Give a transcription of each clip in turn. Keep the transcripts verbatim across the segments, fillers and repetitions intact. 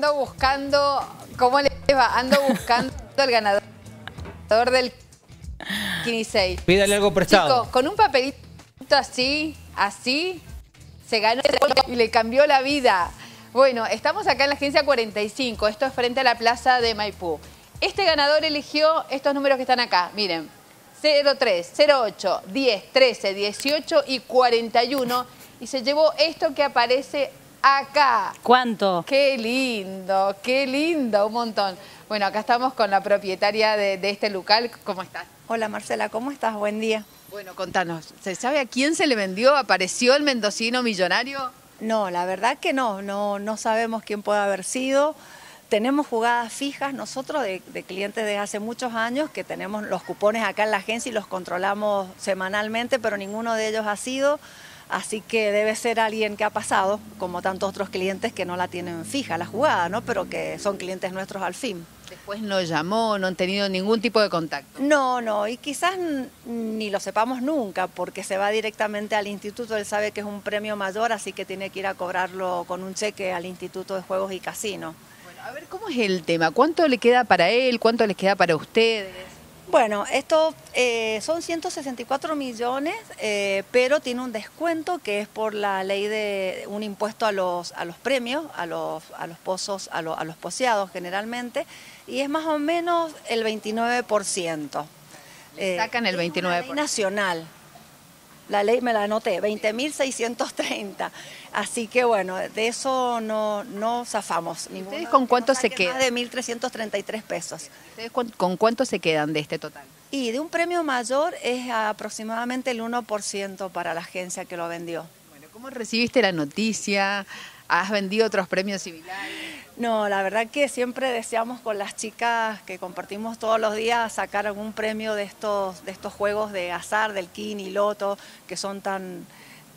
ando buscando, ¿cómo le va? Ando buscando el ganador del Kini seis. Pídale algo prestado. Chicos, con un papelito así, así, se ganó y le cambió la vida. Bueno, estamos acá en la agencia cuarenta y cinco, esto es frente a la plaza de Maipú. Este ganador eligió estos números que están acá, miren, cero tres, cero ocho, diez, trece, dieciocho y cuarenta y uno, y se llevó esto que aparece acá. ¿Cuánto? Qué lindo, qué lindo, un montón. Bueno, acá estamos con la propietaria de, de este local. ¿Cómo estás? Hola Marcela, ¿cómo estás? Buen día. Bueno, contanos, ¿se sabe a quién se le vendió? ¿Apareció el mendocino millonario? No, la verdad que no, no, no sabemos quién puede haber sido. Tenemos jugadas fijas nosotros de, de clientes de hace muchos años que tenemos los cupones acá en la agencia y los controlamos semanalmente, pero ninguno de ellos ha sido. Así que debe ser alguien que ha pasado, como tantos otros clientes que no la tienen fija la jugada, ¿no? Pero que son clientes nuestros al fin. Después no llamó, no han tenido ningún tipo de contacto. No, no, y quizás ni lo sepamos nunca, porque se va directamente al instituto, él sabe que es un premio mayor, así que tiene que ir a cobrarlo con un cheque al Instituto de Juegos y Casinos. Bueno, a ver, ¿cómo es el tema? ¿Cuánto le queda para él? ¿Cuánto les queda para ustedes? Bueno, esto eh, son ciento sesenta y cuatro millones, eh, pero tiene un descuento que es por la ley de un impuesto a los, a los premios, a los, a los pozos, a, lo, a los poseados generalmente, y es más o menos el veintinueve por ciento. Eh, Sacan el veintinueve por ciento. Es una ley nacional. La ley me la anoté, veinte mil seiscientos treinta. Así que bueno, de eso no, no zafamos. ¿Ustedes con cuánto se quedan? Más de mil trescientos treinta y tres pesos. ¿Ustedes con, con cuánto se quedan de este total? Y de un premio mayor es aproximadamente el uno por ciento para la agencia que lo vendió. Bueno, ¿cómo recibiste la noticia? ¿Has vendido otros premios similares? No, la verdad que siempre deseamos con las chicas que compartimos todos los días sacar algún premio de estos, de estos juegos de azar, del Kini, Loto, que son tan,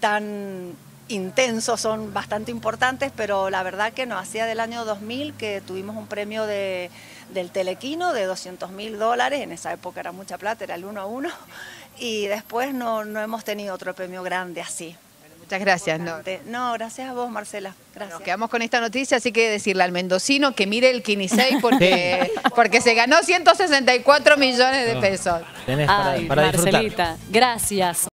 tan intensos, son bastante importantes, pero la verdad que no, hacía del año dos mil que tuvimos un premio de, del Telequino de doscientos mil dólares, en esa época era mucha plata, era el uno a uno, y después no, no hemos tenido otro premio grande así. Muchas gracias. No. no, gracias a vos, Marcela. Gracias. Nos quedamos con esta noticia, así que decirle al mendocino que mire el Kini seis porque, porque se ganó ciento sesenta y cuatro millones de pesos. Tenés para, Ay, para disfrutar. Marcelita, gracias.